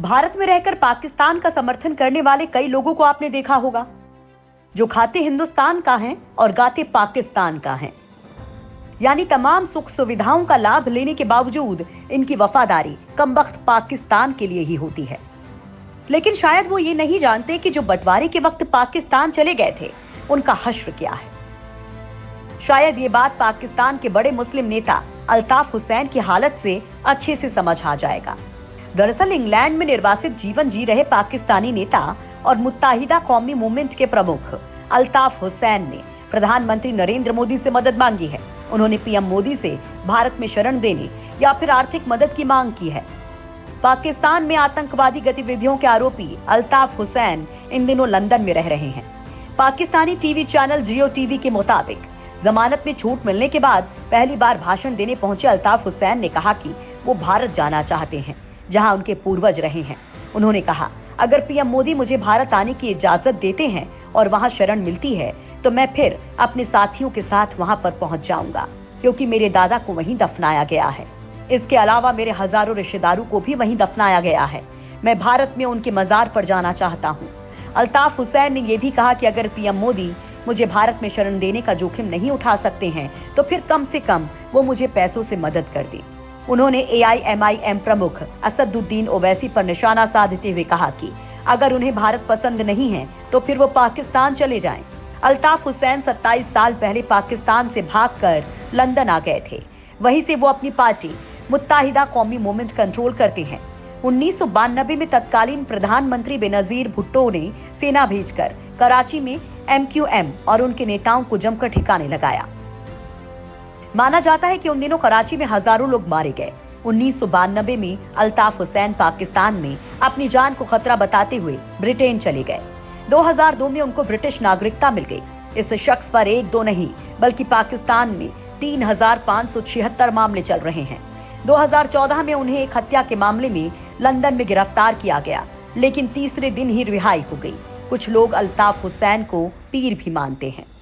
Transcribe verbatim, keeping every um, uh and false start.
भारत में रहकर पाकिस्तान का समर्थन करने वाले कई लोगों को आपने देखा होगा, जो खाते हिंदुस्तान का हैं और गाते पाकिस्तान का हैं। यानी तमाम सुख सुविधाओं का लाभ लेने के बावजूद इनकी वफादारी कमबख्त पाकिस्तान के लिए ही होती है। लेकिन शायद वो ये नहीं जानते कि जो बंटवारे के वक्त पाकिस्तान चले गए थे, उनका हश्र क्या है। शायद ये बात पाकिस्तान के बड़े मुस्लिम नेता अल्ताफ हुसैन की हालत से अच्छे से समझ आ जाएगा। दरअसल इंग्लैंड में निर्वासित जीवन जी रहे पाकिस्तानी नेता और मुत्ताहिदा कौमी मूवमेंट के प्रमुख अल्ताफ हुसैन ने प्रधानमंत्री नरेंद्र मोदी से मदद मांगी है। उन्होंने पीएम मोदी से भारत में शरण देने या फिर आर्थिक मदद की मांग की है। पाकिस्तान में आतंकवादी गतिविधियों के आरोपी अल्ताफ हुसैन इन दिनों लंदन में रह रहे हैं। Pakistani TV channel Geo TV के मुताबिक जमानत में छूट मिलने के बाद पहली बार भाषण देने पहुंचे अल्ताफ हुसैन ने कहा कि वो भारत जाना चाहते हैं, जहां उनके पूर्वज रहे हैं। उन्होंने कहा, अगर पीएम मोदी मुझे भारत आने की इजाजत देते हैं और वहां शरण मिलती है तो मैं फिर अपने साथियों के साथ वहां पर पहुंच जाऊंगा, क्योंकि मेरे दादा को वहीं दफनाया गया है। इसके अलावा मेरे हजारों रिश्तेदारों को भी वहीं दफनाया गया है। मैं भारत में उनके मजार पर जाना चाहता हूँ। अल्ताफ हुसैन ने यह भी कहा कि अगर पीएम मोदी मुझे भारत में शरण देने का जोखिम नहीं उठा सकते हैं तो फिर कम से कम वो मुझे पैसों से मदद कर दें। उन्होंने ए आई एम आई एम प्रमुख असदुद्दीन ओवैसी पर निशाना साधते हुए कहा कि अगर उन्हें भारत पसंद नहीं है तो फिर वो पाकिस्तान चले जाएं। अल्ताफ हुसैन सत्ताईस साल पहले पाकिस्तान से भागकर लंदन आ गए थे। वहीं से वो अपनी पार्टी मुत्ताहिदा कौमी मूवमेंट कंट्रोल करते हैं। उन्नीस सौ बानबे में तत्कालीन प्रधानमंत्री बेनजीर भुट्टो ने सेना भेजकर कराची में एम क्यू एम और उनके नेताओं को जमकर ठिकाने लगाया। माना जाता है कि उन दिनों कराची में हजारों लोग मारे गए। उन्नीस सौ बानबे में अल्ताफ हुसैन पाकिस्तान में अपनी जान को खतरा बताते हुए ब्रिटेन चले गए। दो हज़ार दो में उनको ब्रिटिश नागरिकता मिल गई। इस शख्स पर एक दो नहीं बल्कि पाकिस्तान में तीन हजार पाँच सौ छिहत्तर मामले चल रहे हैं। दो हज़ार चौदह में उन्हें एक हत्या के मामले में लंदन में गिरफ्तार किया गया, लेकिन तीसरे दिन ही रिहाई हो गई। कुछ लोग अल्ताफ हुसैन को पीर भी मानते हैं।